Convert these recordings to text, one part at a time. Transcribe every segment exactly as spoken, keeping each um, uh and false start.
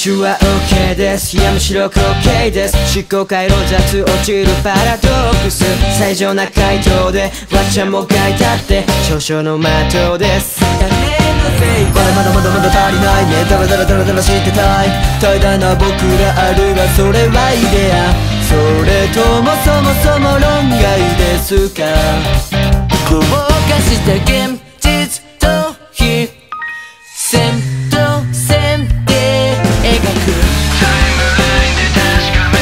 手は OK です。いやむしろ滑稽です。思考回路雑落ちるパラドックス。最上な回答でわっちゃんも書いたって少々の的です。まだまだまだまだ足りないね。ダラダラダラダラしてたい怠惰な僕らあるがそれはイデア。それともそもそも論外ですか。動かした現実と非線と線で描くタイムラインで確かめ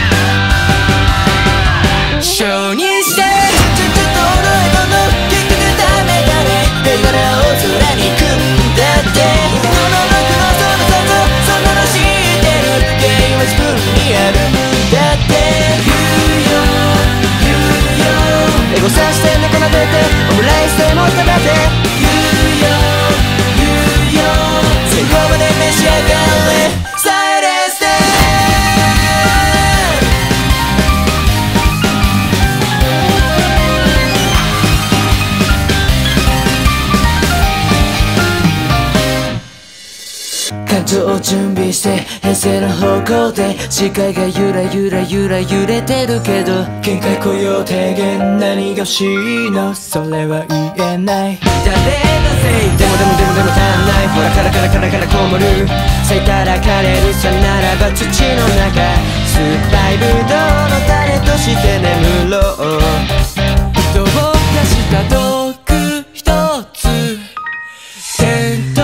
られる小にしてちょちょちょっと俺の結局ダメだね。絵柄を空に組んだってこの僕のその想像そんなの知ってる原因は自分にあるんだって言うよ言うよエゴさして猫なでてオムライスでも食べて言うよ言うよ最後まで召し上がれサイレンスで感情を準備して平成の方向で視界がゆらゆらゆら揺れてるけど限界雇用提言何が欲しいのそれは言えない誰のせいでもでもでもでも足んないほらカラカラカラカラこもる咲いたら枯れるさならば土の中酸っぱいブドウの種として眠ろうどうかした毒一つ点と